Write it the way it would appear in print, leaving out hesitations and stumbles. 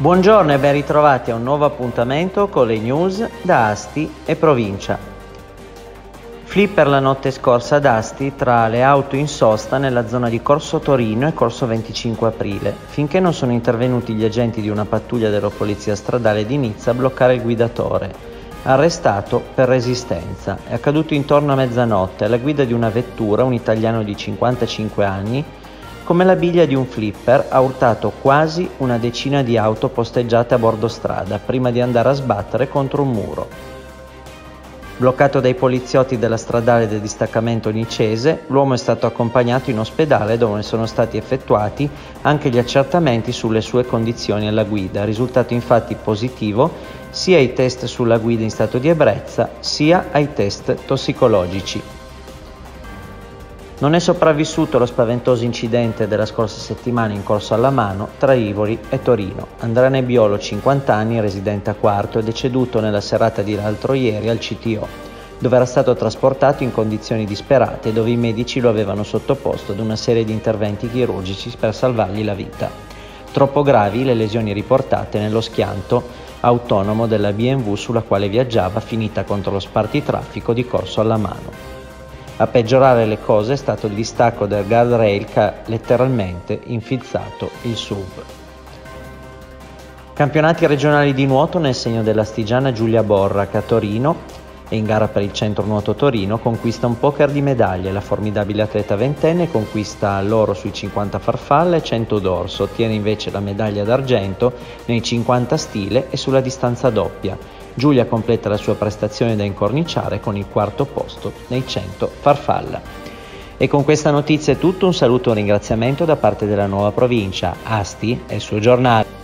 Buongiorno e ben ritrovati a un nuovo appuntamento con le news da Asti e provincia. Flipper la notte scorsa ad Asti tra le auto in sosta nella zona di Corso Torino e Corso 25 Aprile, finché non sono intervenuti gli agenti di una pattuglia della Polizia Stradale di Nizza a bloccare il guidatore, arrestato per resistenza. È accaduto intorno a mezzanotte alla guida di una vettura, un italiano di 55 anni, come la biglia di un flipper, ha urtato quasi una decina di auto posteggiate a bordo strada prima di andare a sbattere contro un muro. Bloccato dai poliziotti della stradale del distaccamento nicese, l'uomo è stato accompagnato in ospedale dove sono stati effettuati anche gli accertamenti sulle sue condizioni alla guida. È risultato infatti positivo sia ai test sulla guida in stato di ebbrezza sia ai test tossicologici. Non è sopravvissuto lo spaventoso incidente della scorsa settimana in Corso Allamano tra Ivori e Torino. Andrea Nebbiolo, 50 anni, residente a Quarto, è deceduto nella serata di l'altro ieri al CTO, dove era stato trasportato in condizioni disperate, dove i medici lo avevano sottoposto ad una serie di interventi chirurgici per salvargli la vita. Troppo gravi le lesioni riportate nello schianto autonomo della BMW sulla quale viaggiava, finita contro lo spartitraffico di Corso Allamano. A peggiorare le cose è stato il distacco del guardrail che ha letteralmente infilzato il SUV. Campionati regionali di nuoto nel segno dell'astigiana Giulia Borra, che a Torino e in gara per il Centro Nuoto Torino conquista un poker di medaglie. La formidabile atleta ventenne conquista l'oro sui 50 farfalla e 100 dorso, ottiene invece la medaglia d'argento nei 50 stile e sulla distanza doppia. Giulia completa la sua prestazione da incorniciare con il quarto posto nei 100 farfalla. E con questa notizia è tutto, un saluto e un ringraziamento da parte della Nuova Provincia. Asti e il suo giornale.